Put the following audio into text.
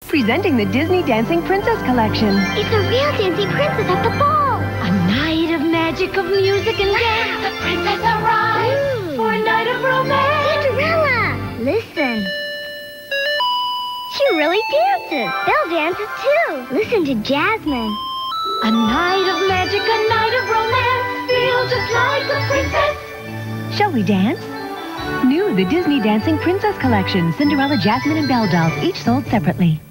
Presenting the Disney Dancing Princess Collection. It's a real dancing princess at the ball. A night of magic, of music and dance. The princess arrives for a night of romance. Cinderella, listen. She really dances. Belle dances too. Listen to Jasmine. A night of magic, A night of romance. Feel just like a princess. Shall we dance? New, the Disney Dancing Princess Collection. Cinderella, Jasmine, and Belle dolls, each sold separately.